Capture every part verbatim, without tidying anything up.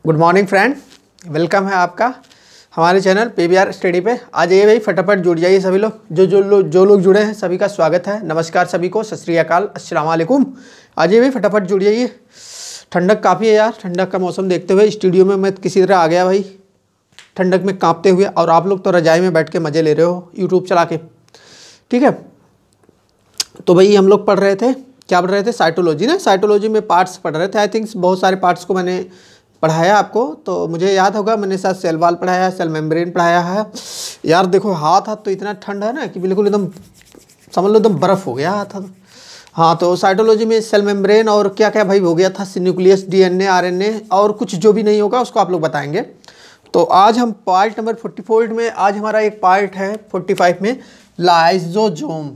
Good morning friend, welcome है आपका हमारे चैनल पीवीआर स्टडी पे। आज ये भाई फटाफट जुड़ जाइए सभी लोग, जो जो लोग जो लोग जुड़े हैं सभी का स्वागत है। नमस्कार सभी को, सत श्री अकाल, अस्सलाम वालेकुम। आज ये भाई फटाफट जुड़ जाइए। ठंडक काफ़ी है यार, ठंडक का मौसम देखते हुए स्टूडियो में मैं किसी तरह आ गया भाई, ठंडक में काँपते हुए, और आप लोग तो रजाई में बैठ के मज़े ले रहे हो यूट्यूब चला के, ठीक है। तो भाई हम लोग पढ़ रहे थे, क्या पढ़ रहे थे? साइटोलॉजी ना, साइटोलॉजी में पार्ट्स पढ़ रहे थे। आई थिंक बहुत सारे पार्ट्स को मैंने पढ़ाया आपको, तो मुझे याद होगा मैंने साथ सेल वाल पढ़ाया है, सेल मेम्ब्रेन पढ़ाया है। यार देखो हाथ हाथ तो इतना ठंडा है ना कि बिल्कुल एकदम समझ लो एकदम बर्फ़ हो गया हाथ हाथ। हाँ, तो साइटोलॉजी में सेल मेम्ब्रेन और क्या क्या भाई हो गया था, न्यूक्लियस, डीएनए, आरएनए और कुछ जो भी नहीं होगा उसको आप लोग बताएंगे। तो आज हम पार्ट नंबर फोर्टी फोर में, आज हमारा एक पार्ट है फोर्टी फाइव में, लाइजोजोम।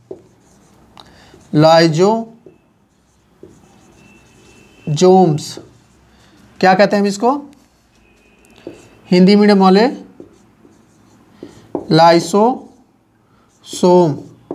लाइजोजोम्स क्या कहते हैं हम इसको? हिंदी मीडियम वाले लाइसोसोम,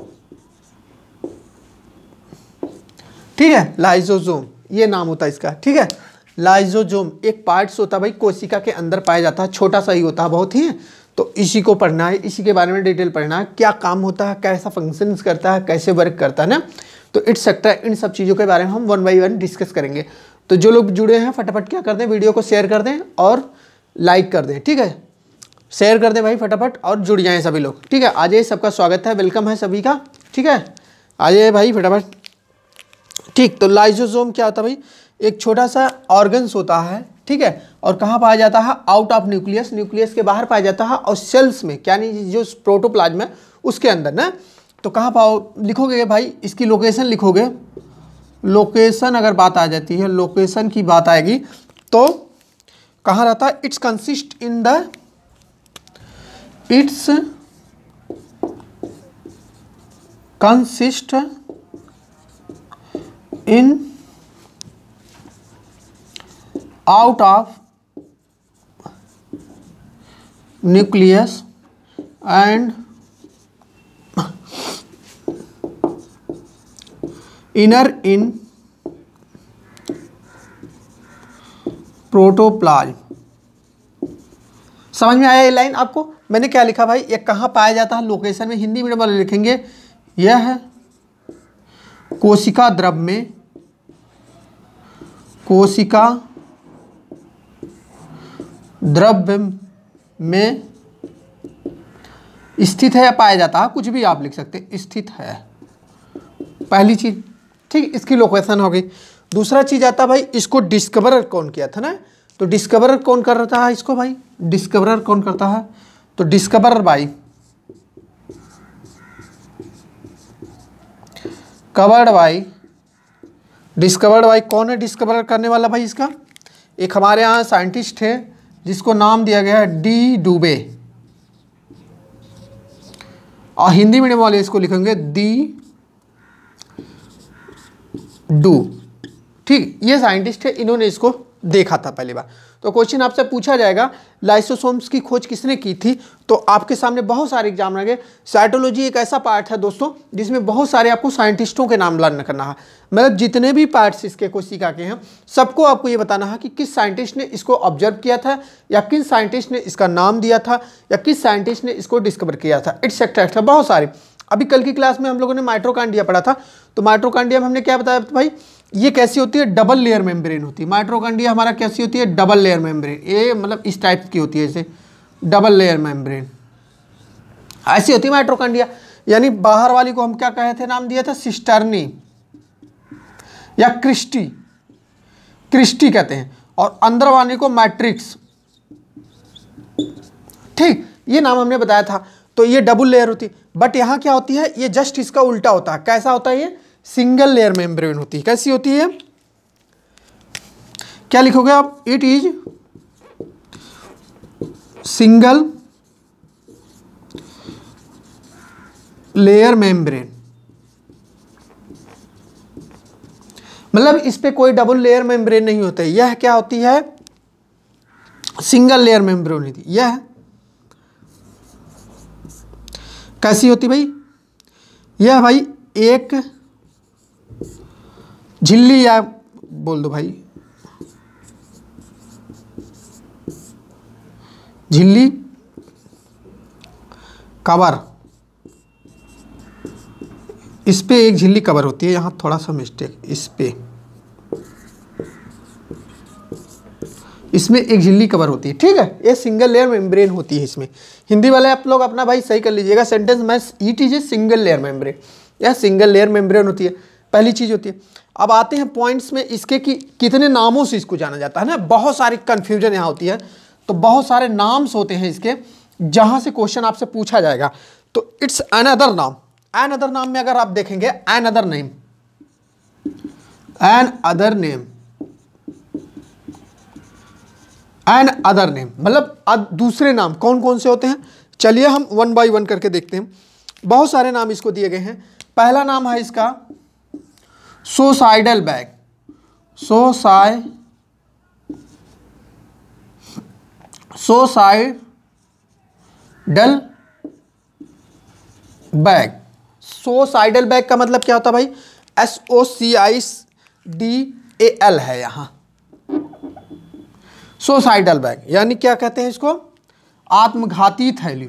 ठीक है। लाइजोजोम ये नाम होता है इसका, ठीक है। लाइजोजोम एक पार्ट्स होता है भाई, कोशिका के अंदर पाया जाता है, छोटा सा ही होता है बहुत ही। तो इसी को पढ़ना है, इसी के बारे में डिटेल पढ़ना है, क्या काम होता है, कैसा फंक्शंस करता है, कैसे वर्क करता है ना। तो इट्सेट्रा इन सब चीज़ों के बारे में हम वन बाई वन डिस्कस करेंगे। तो जो लोग जुड़े हैं फटाफट क्या कर दें, वीडियो को शेयर कर दें और लाइक कर दें, ठीक है। शेयर कर दें भाई फटाफट और जुड़ जाएं सभी लोग, ठीक है। आज ये सबका स्वागत है, वेलकम है सभी का, ठीक है। आज ये भाई फटाफट, ठीक। तो लाइजोसोम क्या होता है भाई? एक छोटा सा ऑर्गन्स होता है, ठीक है। और कहाँ पाया जाता है? आउट ऑफ न्यूक्लियस, न्यूक्लियस के बाहर पाया जाता है, और सेल्स में, क्या नहीं जो प्रोटोप्लाज्म है उसके अंदर ना। तो कहाँ पाओ लिखोगे भाई, इसकी लोकेशन लिखोगे। लोकेशन अगर बात आ जाती है, लोकेशन की बात आएगी तो कहाँ रहता है? It's consist in the it's consist in out of nucleus and inner in protoplasm. समझ में आया ये लाइन आपको? मैंने क्या लिखा भाई, ये कहाँ पाया जाता है? लोकेशन में। हिंदी मीडियम वाले लिखेंगे यह है कोशिका द्रव में, कोशिका द्रव्य में स्थित है या पाया जाता है, कुछ भी आप लिख सकते हैं, स्थित है पहली चीज, ठीक। इसकी लोकेशन हो गई। दूसरा चीज आता भाई, इसको डिस्कवरर कौन किया था ना। तो डिस्कवरर कौन कर रहा है इसको भाई? डिस्कवरर कौन करता है? तो डिस्कवरर भाई कवर्ड भाई डिस्कवर्ड भाई कौन है डिस्कवर करने वाला भाई इसका? एक हमारे यहाँ साइंटिस्ट है जिसको नाम दिया गया है डी डुबे, और हिंदी मीडियम वाले इसको लिखेंगे दी डू, ठीक। ये साइंटिस्ट है, इन्होंने इसको देखा था पहली बार। तो क्वेश्चन आपसे पूछा जाएगा लाइसोसोम्स की खोज किसने की थी? तो आपके सामने बहुत सारे एग्जाम रहेंगे। साइटोलॉजी एक ऐसा पार्ट है दोस्तों जिसमें बहुत सारे आपको साइंटिस्टों के नाम लर्न करना है। मतलब जितने भी पार्ट्स इसके कोशिका के हैं सबको आपको ये बताना है कि किस साइंटिस्ट ने इसको ऑब्जर्व किया था, या किस साइंटिस्ट ने इसका नाम दिया था, या किस साइंटिस्ट ने इसको डिस्कवर किया था, इट्सेट्रा बहुत सारे। अभी कल की क्लास में हम लोगों ने माइटोकॉन्ड्रिया पढ़ा था। तो माइटोकॉन्ड्रिया में हमने क्या बताया भाई, ये कैसी होती है? डबल लेयर मेम्ब्रेन होती है। माइटोकॉन्ड्रिया हमारा कैसी होती है? Double layer membrane. ये मतलब इस टाइप की होती है, जैसे डबल लेयर मेम्ब्रेन ऐसी होती है माइटोकॉन्ड्रिया। यानी बाहर वाली को हम क्या कहे थे, नाम दिया था सिस्टर्नी या क्रिस्टी, क्रिस्टी कहते हैं, और अंदर वाली को मैट्रिक्स, ठीक। ये नाम हमने बताया था। तो ये डबल लेयर होती है, बट यहाँ क्या होती है, ये जस्ट इसका उल्टा होता है। कैसा होता है ये? सिंगल लेयर मेम्ब्रेन होती है। कैसी होती है? क्या लिखोगे आप? It is single layer membrane, मतलब इस पे कोई डबल लेयर मेम्ब्रेन नहीं होता है। यह क्या होती है? सिंगल लेयर मेम्ब्रेन होती है। यह कैसी होती भाई? यह भाई एक झिल्ली या बोल दो भाई, झिल्ली कवर, इस पे एक झिल्ली कवर होती है, यहाँ थोड़ा सा मिस्टेक, इस पे इसमें एक झिल्ली कवर होती है, ठीक है। ये सिंगल लेयर मेम्ब्रेन होती है इसमें। हिंदी वाले आप लोग अपना भाई सही कर लीजिएगा सेंटेंस में, it is a single layer membrane, यह सिंगल लेयर मेम्ब्रेन होती है, पहली चीज़ होती है। अब आते हैं पॉइंट्स में इसके कि कितने नामों से इसको जाना जाता है ना, बहुत सारी कन्फ्यूजन यहाँ होती है। तो बहुत सारे नाम्स होते हैं इसके, जहाँ से क्वेश्चन आपसे पूछा जाएगा। तो इट्स एन अदर नाम, एन अदर नाम में अगर आप देखेंगे another name, another name, another name मतलब दूसरे नाम कौन कौन से होते हैं, चलिए हम वन बाय वन करके देखते हैं। बहुत सारे नाम इसको दिए गए हैं। पहला नाम है इसका suicidal bag, suici suicidal bag. Suicidal bag का मतलब क्या होता है भाई, S O C I D A L है यहाँ, सोसाइडल बैग यानी क्या कहते हैं इसको, आत्मघाती थैली,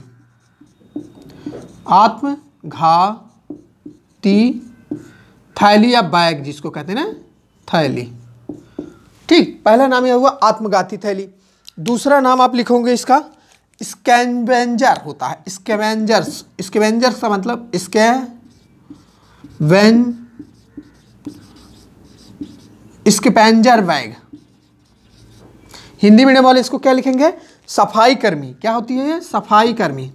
आत्मघाती थैली या बैग जिसको कहते हैं ना, थैली, ठीक। पहला नाम यह हुआ आत्मघाती थैली। दूसरा नाम आप लिखोगे इसका स्कैवेंजर होता है, स्कैवेंजर्स, स्कैवेंजर्स का मतलब scaven scavenger bag. Hindi medium वाले इसको क्या लिखेंगे, सफाई कर्मी। क्या होती है ये, सफाई कर्मी,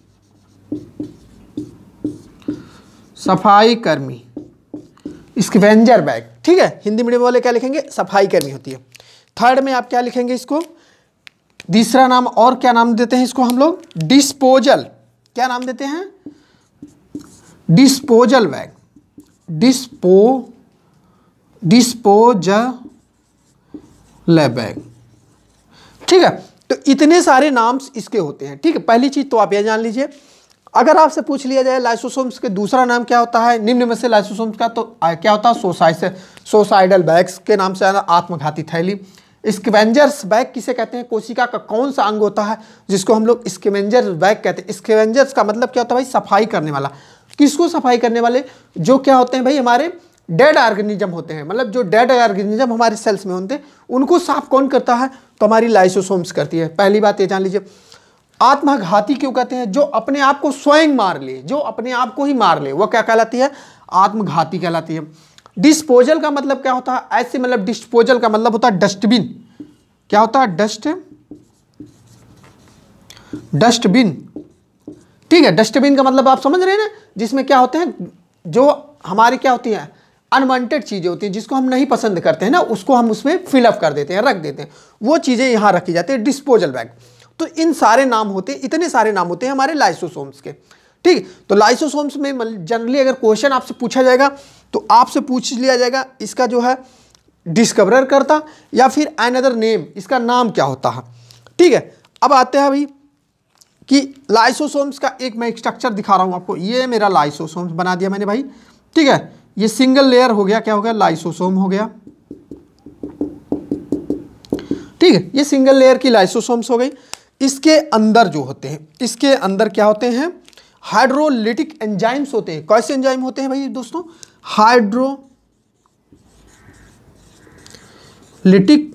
सफाई कर्मी, स्कैवेंजर बैग, ठीक है। हिंदी मीडियम वाले क्या लिखेंगे, सफाई कर्मी होती है। थर्ड में आप क्या लिखेंगे इसको, तीसरा नाम और क्या नाम देते हैं इसको हम लोग, डिस्पोजल। क्या नाम देते हैं, disposal bag, dispo disposal bag, ठीक है। तो इतने सारे नाम्स इसके होते हैं, ठीक है। पहली चीज तो आप यह जान लीजिए, अगर आपसे पूछ लिया जाए लाइसोसोम्स के दूसरा नाम क्या होता है निम्न में से लाइसोसोम्स का, तो क्या होता है, सोसाइस सोसाइडल बैग्स के नाम से आत्मघाती थैली। स्कैवेंजर्स बैग किसे कहते हैं, कोशिका का कौन सा अंग होता है जिसको हम लोग स्कैवेंजर्स बैग कहते हैं। स्कैवेंजर्स का मतलब क्या होता है भाई, सफाई करने वाला। किसको सफाई करने वाले, जो क्या होते हैं भाई, हमारे डेड ऑर्गेनिज्म होते हैं, मतलब जो डेड ऑर्गेनिज्म हमारे सेल्स में होते हैं उनको साफ कौन करता है, तो हमारी लाइसोसोम्स करती है। पहली बात ये जान लीजिए। आत्मघाती क्यों कहते हैं, जो अपने आप को स्वयं मार ले, जो अपने आप को ही मार ले, वो क्या कहलाती है, आत्मघाती कहलाती है। डिस्पोजल का मतलब क्या होता है, ऐसे मतलब डिस्पोजल का मतलब होता है डस्टबिन। क्या होता है, डस्ट डस्टबिन, ठीक है। डस्टबिन का मतलब आप समझ रहे हैं ना, जिसमें क्या होते हैं, जो हमारी क्या होती है, अनवांटेड चीजें होती हैं, जिसको हम नहीं पसंद करते हैं ना, उसको हम उसमें फिलअप कर देते हैं, रख देते हैं, वो चीजें यहाँ रखी जाती है, डिस्पोजल बैग। तो इन सारे नाम होते हैं, इतने सारे नाम होते हैं हमारे लाइसोसोम्स के, ठीक। तो लाइसोसोम्स में जनरली अगर क्वेश्चन आपसे पूछा जाएगा तो आपसे पूछ लिया जाएगा इसका जो है डिस्कवरर करता या फिर अनदर नेम, इसका नाम क्या होता है, ठीक है। अब आते हैं अभी कि लाइसोसोम्स का एक मैं स्ट्रक्चर दिखा रहा हूँ आपको। ये मेरा लाइसोसोम्स बना दिया मैंने भाई, ठीक है। ये सिंगल लेयर हो गया, क्या हो गया, लाइसोसोम हो गया, ठीक है। ये सिंगल लेयर की लाइसोसोम्स हो गई। इसके अंदर जो होते हैं, इसके अंदर क्या होते हैं, हाइड्रोलिटिक एंजाइम्स होते हैं। कैसे एंजाइम होते हैं भाई दोस्तों, हाइड्रोलिटिक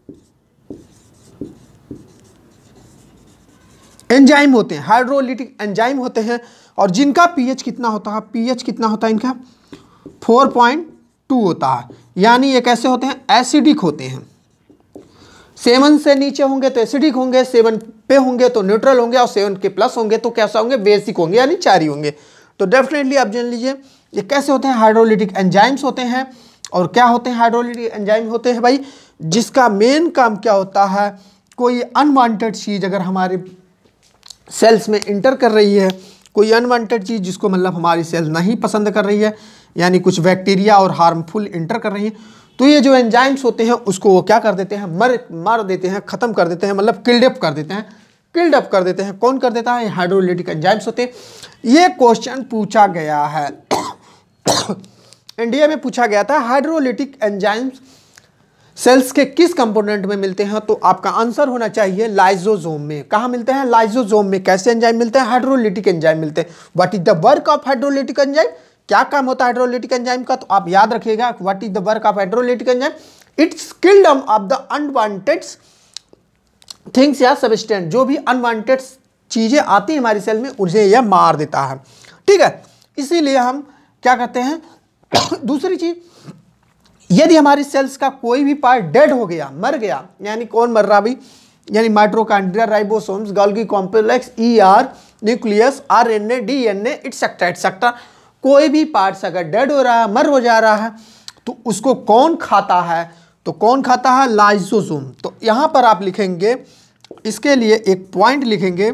एंजाइम होते हैं, हाइड्रोलिटिक एंजाइम होते हैं। और जिनका पीएच कितना होता है, पीएच कितना होता है इनका, फोर पॉइंट टू होता है। यानी ये कैसे होते हैं, एसिडिक होते हैं। सेवन से नीचे होंगे तो एसिडिक होंगे, सेवन पे होंगे तो न्यूट्रल होंगे, और सेवन के प्लस होंगे तो कैसा होंगे, बेसिक होंगे, यानी चारी होंगे। तो डेफिनेटली आप जान लीजिए ये कैसे होते हैं, हाइड्रोलिटिक एंजाइम्स होते हैं। और क्या होते हैं, हाइड्रोलिटिक एंजाइम होते हैं भाई, जिसका मेन काम क्या होता है, कोई अनवांटेड चीज़ अगर हमारे सेल्स में इंटर कर रही है, कोई अनवांटेड चीज़ जिसको मतलब हमारी सेल नहीं पसंद कर रही है, यानी कुछ बैक्टीरिया और हार्मफुल इंटर कर रही है, तो ये जो एंजाइम्स होते हैं उसको वो क्या कर देते हैं, मर मार देते हैं, ख़त्म कर देते हैं, मतलब किल्डअप कर देते हैं, किल्डअप कर देते हैं। कौन कर देता है, हाइड्रोलिटिक एंजाइम्स होते हैं। ये क्वेश्चन पूछा गया है इंडिया में पूछा गया था, हाइड्रोलिटिक एंजाइम्स सेल्स के किस कंपोनेंट में मिलते हैं, तो आपका आंसर होना चाहिए लाइसोसोम में। कहाँ मिलते हैं? लाइसोसोम में। कैसे एंजाइम मिलते हैं? हाइड्रोलिटिक एंजाइम मिलते हैं। What is the work of hydrolytic enzyme? क्या काम होता है हाइड्रोलिटिक एंजाइम का? तो आप याद रखिएगा, what is the work of hydrolytic enzyme? It's killed them of the unwanted things या सबस्टेंस। जो भी अनवांटेड चीजें आती हैं हमारी सेल में, उन्हें यह मार देता है। ठीक है, इसीलिए हम क्या करते हैं दूसरी चीज, यदि हमारी सेल्स का कोई भी पार्ट डेड हो गया, मर गया, यानी कौन मर रहा भाई? यानी mitochondria, ribosomes, Golgi complex, ER, nucleus, RNA, DNA, etcetera etcetera, कोई भी पार्ट्स अगर डेड हो रहा है, मर हो जा रहा है, तो उसको कौन खाता है? तो कौन खाता है? लाइसोसोम। तो यहां पर आप लिखेंगे, इसके लिए एक पॉइंट लिखेंगे,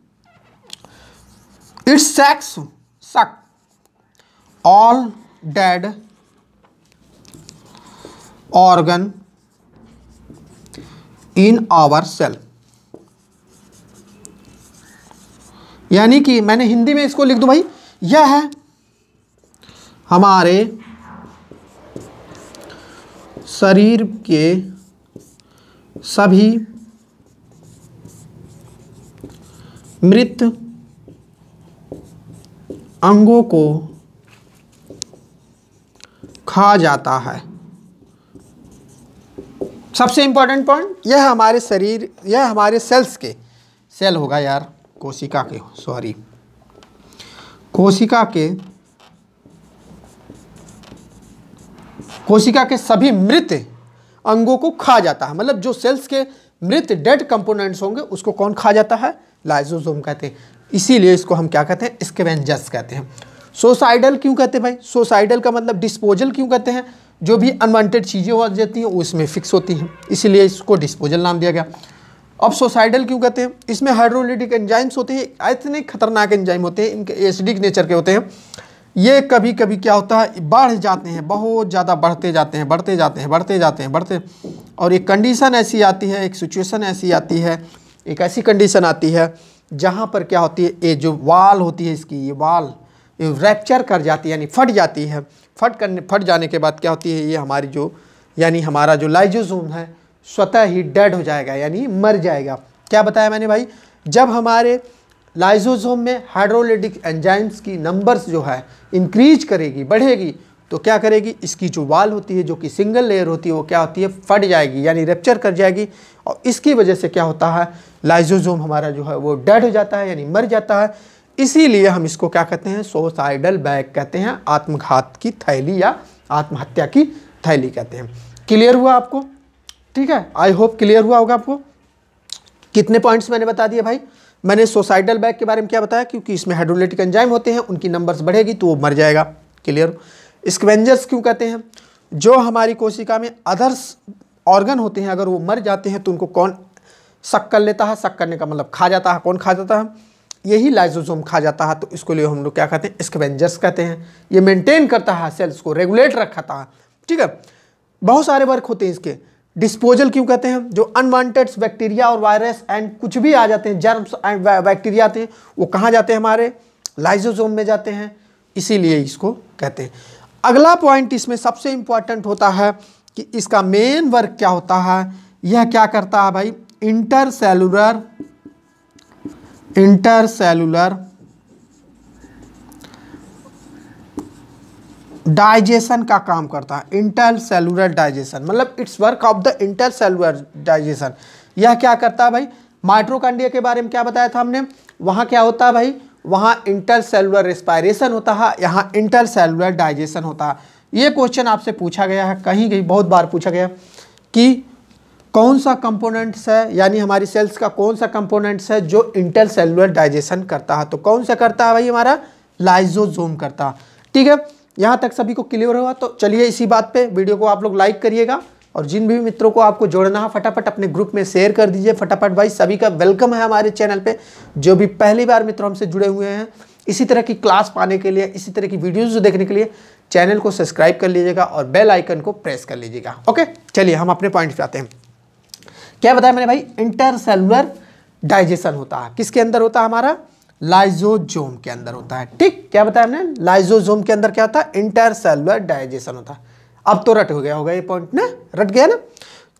it's sucks suck all dead organ in our cell. यानी कि मैंने हिंदी में इसको लिख दूं भाई, यह है हमारे शरीर के सभी मृत अंगों को खा जाता है। सबसे इंपॉर्टेंट पॉइंट, यह हमारे शरीर, यह हमारे सेल्स के, सेल होगा यार, कोशिका के, सॉरी, कोशिका के कोशिका के सभी मृत अंगों को खा जाता है। मतलब जो सेल्स के मृत डेड कंपोनेंट्स होंगे, उसको कौन खा जाता है? लाइसोसोम कहते हैं। इसीलिए इसको हम क्या कहते हैं? स्कैवेंजर्स कहते हैं। सोसाइडल क्यों कहते हैं भाई? सोसाइडल का मतलब डिस्पोजल क्यों कहते हैं? जो भी अनवांटेड चीज़ें हो जाती हैं वो इसमें फिक्स होती हैं, इसीलिए इसको डिस्पोजल नाम दिया गया। अब सोसाइडल क्यों कहते हैं? इसमें हाइड्रोलिटिक एंजाइम्स होते हैं, इतने खतरनाक एंजाइम होते हैं, इनके एसिडिक नेचर के होते हैं। ये कभी कभी क्या होता है, बढ़ जाते हैं, बहुत ज़्यादा बढ़ते जाते हैं, बढ़ते जाते हैं, बढ़ते जाते हैं, बढ़ते, और एक कंडीशन ऐसी आती है, एक सिचुएशन ऐसी आती है, एक ऐसी कंडीशन आती है जहाँ पर क्या होती है, ये जो वाल होती है इसकी, ये वाल रैप्चर कर जाती है, यानी फट जाती है। फट करने फट जाने के बाद क्या होती है, ये हमारी जो, यानी हमारा जो लाइसोसोम है स्वतः ही डेड हो जाएगा, यानी मर जाएगा। क्या बताया मैंने भाई? जब हमारे लाइसोसोम में हाइड्रोलिटिक एंजाइम्स की नंबर्स जो है इंक्रीज करेगी, बढ़ेगी, तो क्या करेगी, इसकी जो वाल होती है, जो कि सिंगल लेयर होती है, वो क्या होती है, फट जाएगी, यानी रैप्चर कर जाएगी, और इसकी वजह से क्या होता है, लाइसोसोम हमारा जो है वो डेड हो जाता है, यानी मर जाता है। इसीलिए हम इसको क्या कहते हैं, सुसाइडल बैग कहते हैं, आत्मघात की थैली या आत्महत्या की थैली कहते हैं। क्लियर हुआ आपको? ठीक है, आई होप क्लियर हुआ होगा आपको। कितने पॉइंट्स मैंने बता दिए भाई? मैंने सुसाइडल बैग के बारे में क्या बताया, क्योंकि इसमें हाइड्रोलिटिक एंजाइम होते हैं, उनकी नंबर्स बढ़ेगी तो वो मर जाएगा। क्लियर? स्कैवेंजर्स क्यों कहते हैं? जो हमारी कोशिका में अदर्स ऑर्गन होते हैं, अगर वो मर जाते हैं तो उनको कौन सक कर लेता है? सक करने का मतलब खा जाता है। कौन खा जाता है? यही लाइसोसोम खा जाता है। तो इसको लिए हम लोग क्या कहते हैं, स्कैवेंजर्स कहते हैं। ये मेंटेन करता है सेल्स को, रेगुलेट रखता है। ठीक है, बहुत सारे वर्क होते हैं इसके। डिस्पोजल क्यों कहते हैं? जो अनवांटेड बैक्टीरिया और वायरस एंड कुछ भी आ जाते हैं, जर्म्स एंड बैक्टीरिया आते हैं, वो कहाँ जाते हैं? हमारे लाइसोसोम में जाते हैं, इसीलिए इसको कहते हैं। अगला पॉइंट इसमें सबसे इंपॉर्टेंट होता है कि इसका मेन वर्क क्या होता है। यह क्या करता है भाई? इंटरसेलुलर इंटरसेलुलर डाइजेशन का काम करता है। इंटरसेलुलर डाइजेशन मतलब it's work of the intercellular digestion. यह क्या करता है भाई? माइटोकॉन्ड्रिया के बारे में क्या बताया था हमने? वहाँ क्या होता है भाई? वहाँ इंटरसेलुलर रेस्पायरेशन होता है, यहाँ इंटरसेलुलर डाइजेशन होता है। ये क्वेश्चन आपसे पूछा गया है, कहीं कहीं बहुत बार पूछा गया कि कौन सा कंपोनेंट्स है, यानी हमारी सेल्स का कौन सा कंपोनेंट्स है जो इंटरसेलुलर डाइजेशन करता है। तो कौन सा करता है भाई? हमारा लाइसोसोम करता है। ठीक है, यहाँ तक सभी को क्लियर हुआ? तो चलिए इसी बात पे वीडियो को आप लोग लाइक करिएगा, और जिन भी मित्रों को आपको जोड़ना है फटाफट अपने ग्रुप में शेयर कर दीजिए फटाफट। भाई सभी का वेलकम है हमारे चैनल पे। जो भी पहली बार मित्रों हमसे जुड़े हुए हैं, इसी तरह की क्लास पाने के लिए, इसी तरह की वीडियोज़ देखने के लिए चैनल को सब्सक्राइब कर लीजिएगा और बेल आइकन को प्रेस कर लीजिएगा। ओके, चलिए हम अपने पॉइंट पे आते हैं। क्या बताया मैंने भाई? इंटरसेलुलर डाइजेशन होता है। किसके अंदर होता है? हमारा लाइसोसोम के अंदर होता है। ठीक, क्या बताया हमने? लाइसोसोम के अंदर क्या होता है? इंटरसेलुलर डाइजेशन होता है। अब तो रट हो गया होगा ये पॉइंट ना, रट गया ना।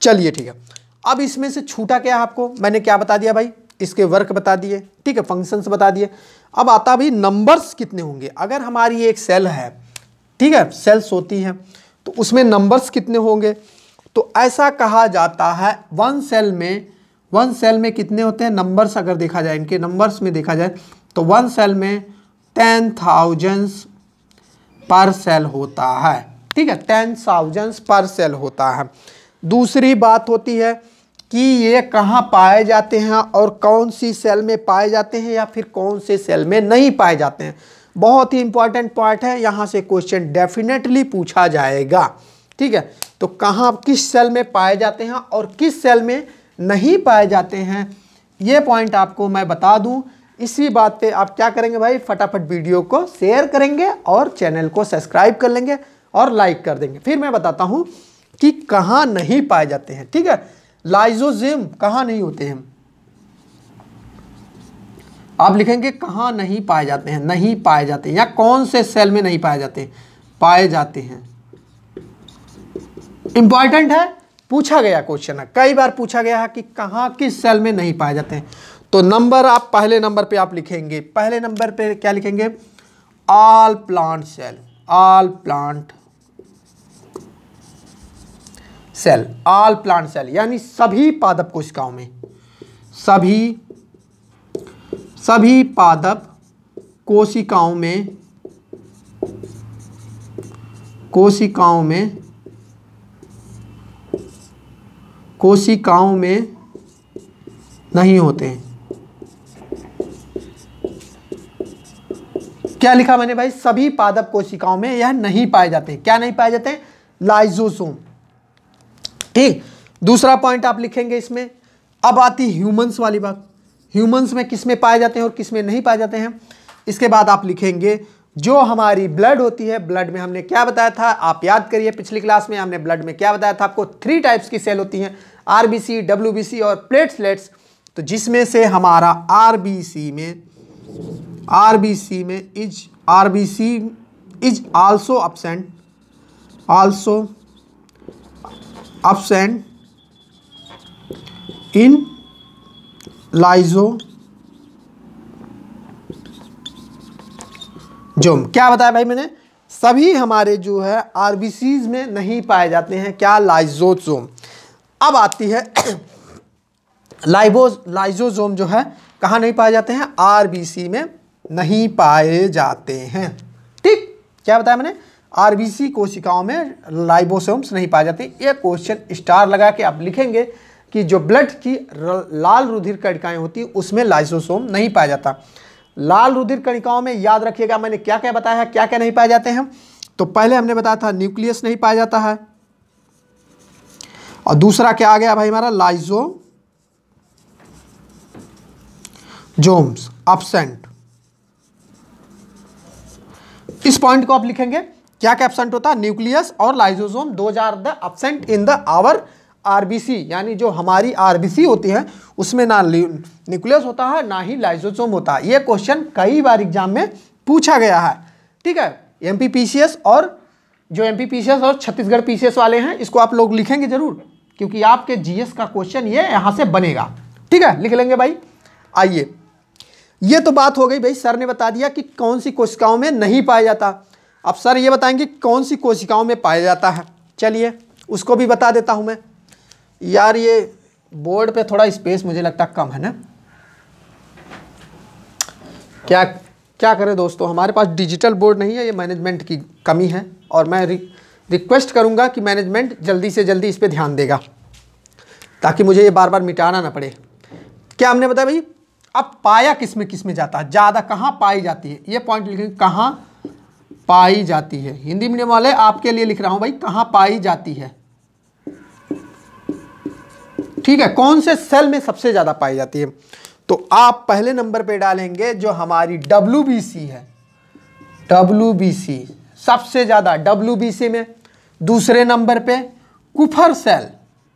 चलिए ठीक है, अब इसमें से छूटा क्या आपको, मैंने क्या बता दिया भाई, इसके वर्क बता दिए, ठीक है, फंक्शंस बता दिए। अब आता भाई नंबर्स कितने होंगे। अगर हमारी एक सेल है, ठीक है, सेल्स होती हैं, तो उसमें नंबर्स कितने होंगे। तो ऐसा कहा जाता है वन सेल में, वन सेल में कितने होते हैं नंबर्स, अगर देखा जाए इनके नंबर्स में देखा जाए तो वन सेल में टेन थाउजेंड्स पर सेल होता है, ठीक है, टेन थाउजेंड्स पर सेल होता है। दूसरी बात होती है कि ये कहाँ पाए जाते हैं और कौन सी सेल में पाए जाते हैं या फिर कौन से सेल में नहीं पाए जाते हैं। बहुत ही इंपॉर्टेंट पॉइंट है, यहाँ से क्वेश्चन डेफिनेटली पूछा जाएगा, ठीक है। तो कहाँ किस सेल में पाए जाते हैं और किस सेल में नहीं पाए जाते हैं, ये पॉइंट आपको मैं बता दूं। इसी बात पे आप क्या करेंगे भाई, फटाफट वीडियो को शेयर करेंगे और चैनल को सब्सक्राइब कर लेंगे और लाइक कर देंगे। फिर मैं बताता हूं कि कहाँ नहीं पाए जाते हैं, ठीक है। लाइसोसोम कहाँ नहीं होते हैं, आप लिखेंगे कहाँ नहीं पाए जाते हैं, नहीं पाए जाते हैं, या कौन से सेल में नहीं पाए जाते, पाए जाते हैं। इंपॉर्टेंट है, पूछा गया क्वेश्चन है, कई बार पूछा गया है कि कहाँ किस सेल में नहीं पाए जाते हैं। तो नंबर आप पहले नंबर पे आप लिखेंगे, पहले नंबर पे क्या लिखेंगे, all plant cell, all plant cell, all plant cell यानी सभी पादप कोशिकाओं में, सभी सभी पादप कोशिकाओं में, कोशिकाओं में कोशिकाओं में नहीं होते हैं। क्या लिखा मैंने भाई, सभी पादप कोशिकाओं में यह नहीं पाए जाते हैं। क्या नहीं पाए जाते हैं, लाइसोसोम, ठीक। दूसरा पॉइंट आप लिखेंगे इसमें। अब आती ह्यूमंस वाली बात, ह्यूमंस में किस में पाए जाते हैं और किस में नहीं पाए जाते हैं। इसके बाद आप लिखेंगे जो हमारी ब्लड होती है, ब्लड में हमने क्या बताया था, आप याद करिए पिछली क्लास में हमने ब्लड में क्या बताया था आपको, थ्री टाइप्स की सेल होती हैं, आरबीसी, डब्ल्यूबीसी और प्लेटलेट्स। तो जिसमें से हमारा आरबीसी में, आरबीसी में is RBC is also absent, also absent in lysosome. क्या बताया भाई मैंने, सभी हमारे जो है आरबीसीज में नहीं पाए जाते हैं, क्या, लाइसोसोम। अब आती है लाइबोस लाइसोसोम जो है कहाँ नहीं पाए जाते हैं, आरबीसी में नहीं पाए जाते हैं, ठीक। क्या बताया मैंने, आरबीसी कोशिकाओं में लाइबोसोम्स नहीं पाए जाते। ये क्वेश्चन स्टार लगा के आप लिखेंगे कि जो ब्लड की लाल रुधिर कणिकाएं होती हैं उसमें लाइसोसोम नहीं पाया जाता। लाल रुधिर कणिकाओं में याद रखिएगा मैंने क्या क्या बताया है, क्या क्या नहीं पाए जाते हैं। तो पहले हमने बताया था न्यूक्लियस नहीं पाया जाता है, और दूसरा क्या आ गया भाई हमारा, लाइसोसोम्स एब्सेंट। इस पॉइंट को आप लिखेंगे, क्या क्या एब्सेंट होता है, न्यूक्लियस और lysosome, those are the absent in the our RBC, यानी जो हमारी आरबीसी होती है उसमें ना न्यूक्लियस होता है ना ही लाइसोसोम होता है। ये क्वेश्चन कई बार एग्जाम में पूछा गया है, ठीक है। एमपीपीसीएस और जो एमपीपीसीएस और छत्तीसगढ़ पीसीएस वाले हैं इसको आप लोग लिखेंगे जरूर, क्योंकि आपके जीएस का क्वेश्चन ये यहां से बनेगा, ठीक है, लिख लेंगे भाई। आइए, ये तो बात हो गई भाई, सर ने बता दिया कि कौन सी कोशिकाओं में नहीं पाया जाता। अब सर ये बताएंगे कौन सी कोशिकाओं में पाया जाता है। चलिए उसको भी बता देता हूं मैं। यार ये बोर्ड पे थोड़ा स्पेस मुझे लगता कम है ना, क्या क्या करें दोस्तों, हमारे पास डिजिटल बोर्ड नहीं है, ये मैनेजमेंट की कमी है। और मैं रि, रिक्वेस्ट करूंगा कि मैनेजमेंट जल्दी से जल्दी इस पे ध्यान देगा, ताकि मुझे ये बार बार मिटाना ना पड़े। क्या हमने बताया भाई, अब पाया किस में किस में जाता है, ज़्यादा कहाँ पाई जाती है, ये पॉइंट लिखेंगे, कहाँ पाई जाती है। हिंदी मीडियम वाले आपके लिए लिख रहा हूँ भाई, कहाँ पाई जाती है, ठीक है, कौन से सेल में सबसे ज़्यादा पाई जाती है। तो आप पहले नंबर पे डालेंगे जो हमारी डब्ल्यूबीसी है, डब्ल्यूबीसी सबसे ज़्यादा डब्ल्यूबीसी में। दूसरे नंबर पे कुफर सेल,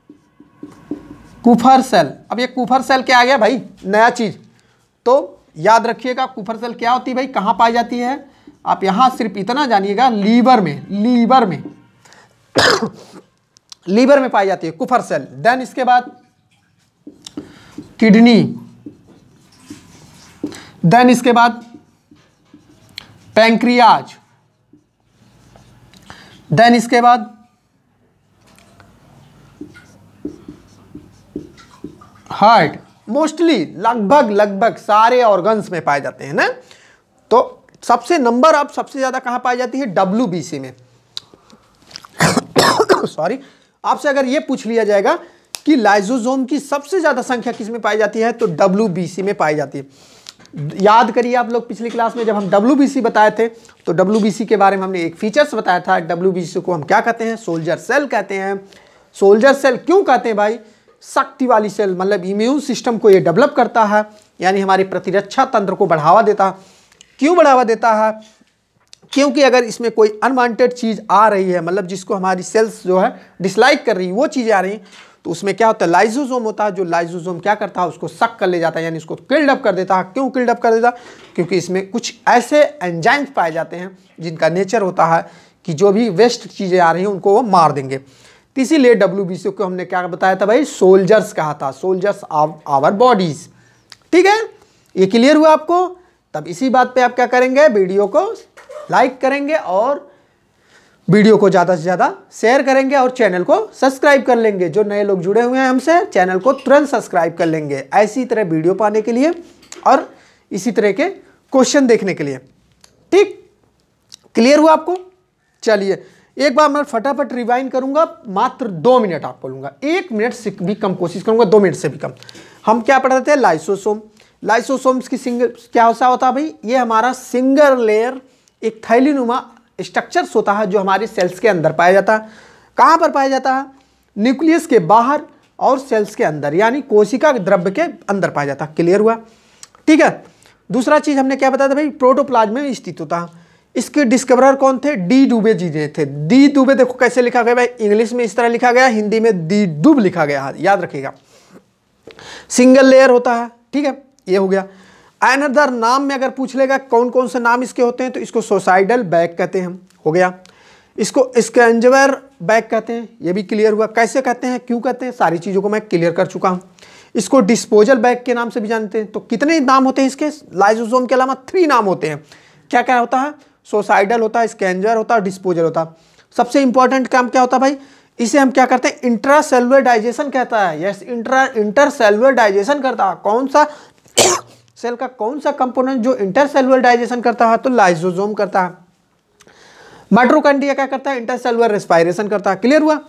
कुफर सेल। अब ये कुफर सेल क्या आ गया भाई, नया चीज़, तो याद रखिएगा कुफर सेल क्या होती है भाई, कहाँ पाई जाती है। आप यहाँ सिर्फ इतना जानिएगा, लीवर में, लीवर में लीवर में पाई जाती है कुफर सेल। देन इसके बाद किडनी, देन इसके बाद पैंक्रियाज, देन इसके बाद हार्ट। मोस्टली लगभग लगभग सारे ऑर्गन्स में पाए जाते हैं ना। तो सबसे नंबर अब सबसे ज्यादा कहां पाई जाती है? डब्ल्यू बी सी में। सॉरी, आपसे अगर ये पूछ लिया जाएगा कि लाइसोसोम की सबसे ज्यादा संख्या किस में पाई जाती है, तो डब्ल्यू बी सी में पाई जाती है। याद करिए आप लोग, पिछली क्लास में जब हम डब्ल्यू बी सी बताए थे तो डब्ल्यू बी सी के बारे में हमने एक फीचर्स बताया था। डब्ल्यू बी सी को हम क्या कहते हैं? सोल्जर सेल कहते हैं। सोल्जर सेल क्यों कहते हैं भाई? शक्ति वाली सेल, मतलब इम्यून सिस्टम को ये डेवलप करता है, यानी हमारे प्रतिरक्षा तंत्र को बढ़ावा देता है। क्यों बढ़ावा देता है? क्योंकि अगर इसमें कोई अनवांटेड चीज़ आ रही है, मतलब जिसको हमारी सेल्स जो है डिसलाइक कर रही है, वो चीज़ें आ रही हैं, तो उसमें क्या होता है? लाइसोसोम होता है। जो लाइसोसोम क्या करता है? उसको सक कर ले जाता है, यानी उसको किल्ड अप कर देता है। क्यों किल्ड अप कर देता है? क्योंकि इसमें कुछ ऐसे एंजाइम्स पाए जाते हैं जिनका नेचर होता है कि जो भी वेस्ट चीज़ें आ रही हैं उनको वो मार देंगे। इसीलिए डब्ल्यू बी सी को हमने क्या बताया था भाई? सोल्जर्स कहा था, सोल्जर्स ऑफ आवर बॉडीज। ठीक है, ये क्लियर हुआ आपको? तब इसी बात पे आप क्या करेंगे? वीडियो को लाइक करेंगे और वीडियो को ज़्यादा से ज़्यादा शेयर करेंगे और चैनल को सब्सक्राइब कर लेंगे। जो नए लोग जुड़े हुए हैं हमसे, चैनल को तुरंत सब्सक्राइब कर लेंगे ऐसी तरह वीडियो पाने के लिए और इसी तरह के क्वेश्चन देखने के लिए। ठीक, क्लियर हुआ आपको? चलिए एक बार मैं फटाफट रिवाइंड करूंगा, मात्र दो मिनट आपको लूंगा, एक मिनट से भी कम कोशिश करूंगा, दो मिनट से भी कम। हम क्या पढ़ते थे? लाइसोसोम। लाइसोसोम्स की सिंगल क्या होता होता है भाई? ये हमारा सिंगल लेयर एक थैलीनुमा स्ट्रक्चर्स होता है जो हमारे सेल्स के अंदर पाया जाता है। कहाँ पर पाया जाता है? न्यूक्लियस के बाहर और सेल्स के अंदर, यानी कोशिका द्रव्य के अंदर पाया जाता है। क्लियर हुआ? ठीक है। दूसरा चीज हमने क्या बताया था भाई? प्रोटोप्लाज्म में स्थित होता है। इसके डिस्कवरर कौन थे? डी डुबे जी थे। डी डुबे देखो कैसे लिखा गया भाई, इंग्लिश में इस तरह लिखा गया, हिंदी में डी डुब लिखा गया, याद रखिएगा। सिंगल लेयर होता है। ठीक है, ये हो गया। अनदर नाम में अगर पूछ लेगा कौन कौन से नाम इसके होते हैं, तो इसको सोसाइडल बैग कहते हैं, हो गया। इसको स्कैंजवर बैग कहते हैं, ये भी क्लियर हुआ। कैसे कहते हैं, क्यों कहते हैं, सारी चीज़ों को मैं क्लियर कर चुका हूँ। इसको डिस्पोजल बैग के नाम से भी जानते हैं। तो कितने नाम होते हैं इसके? लाइसोसोम के अलावा थ्री नाम होते हैं। क्या क्या होता है? सोसाइडल होता है, स्कैंजर होता है, डिस्पोजल होता है। सबसे इंपॉर्टेंट काम क्या होता है भाई? इसे हम क्या करते हैं? इंट्रासेलुलर डाइजेशन कहता है। यस, इंट्रा इंटरसेलुलर डाइजेशन करता है। कौन सा सेल का कौन सा कंपोनेंट जो इंटरसेलुलर डाइजेशन करता है? तो लाइसोसोम करता है। माइटोकॉन्ड्रिया क्या करता है? इंटरसेलुलर रेस्पिरेशन करता है। क्लियर हुआ?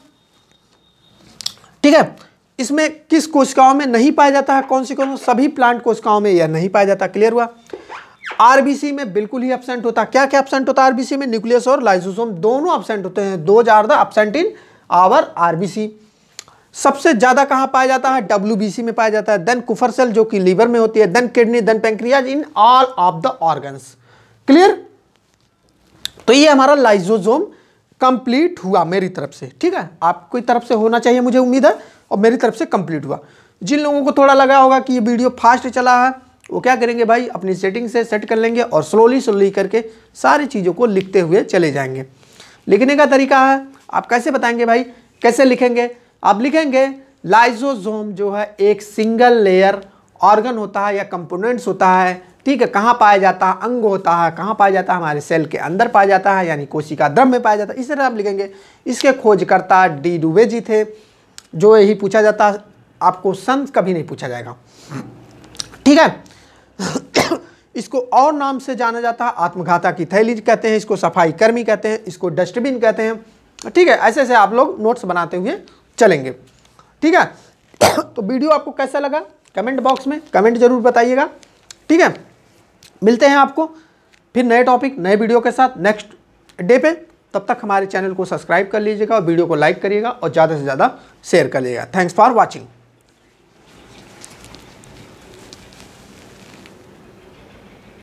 ठीक है। इसमें किस कोशिकाओं में नहीं पाया जाता है? कौन सी कौन? सभी प्लांट कोशिकाओं में यह नहीं पाया जाता। क्लियर हुआ? आरबीसी में बिल्कुल ही एब्सेंट होता है। क्या क्या एब्सेंट होता है आरबीसी में? न्यूक्लियस और लाइसोसोम दोनों एब्सेंट होते हैं। Those are the absent in our RBC. सबसे ज्यादा कहां पाया जाता है? डब्ल्यूबीसी में पाया जाता है। देन कुफर सेल जो कि लीवर में होती है, then kidney, then pancreas, in all of the organs. Clear? तो ये हमारा लाइसोसोम कंप्लीट हुआ मेरी तरफ से। ठीक है, आपकी तरफ से होना चाहिए, मुझे उम्मीद है, और मेरी तरफ से कंप्लीट हुआ। जिन लोगों को थोड़ा लगा होगा कि ये वीडियो फास्ट चला है, वो क्या करेंगे भाई? अपनी सेटिंग से सेट कर लेंगे और स्लोली स्लोली करके सारी चीज़ों को लिखते हुए चले जाएंगे। लिखने का तरीका है, आप कैसे बताएंगे भाई? कैसे लिखेंगे? आप लिखेंगे लाइसोसोम जो है एक सिंगल लेयर ऑर्गन होता है या कंपोनेंट्स होता है। ठीक है, कहाँ पाया जाता है? अंग होता है। कहाँ पाया जाता है? हमारे सेल के अंदर पाया जाता है, यानी कोशिका द्रव्य में पाया जाता है। इस तरह आप लिखेंगे। इसके खोजकर्ता डी डुबे जी थे, जो यही पूछा जाता है, आपको सन कभी नहीं पूछा जाएगा। ठीक है। इसको और नाम से जाना जाता है, आत्मघाता की थैली कहते हैं, इसको सफाई कर्मी कहते हैं, इसको डस्टबिन कहते हैं। ठीक है, ऐसे ऐसे आप लोग नोट्स बनाते हुए चलेंगे। ठीक है। तो वीडियो आपको कैसा लगा कमेंट बॉक्स में कमेंट जरूर बताइएगा। ठीक है, मिलते हैं आपको फिर नए टॉपिक नए वीडियो के साथ नेक्स्ट डे पे। तब तक हमारे चैनल को सब्सक्राइब कर लीजिएगा और वीडियो को लाइक करिएगा और ज़्यादा से ज़्यादा शेयर करिएगा। Thanks for watching.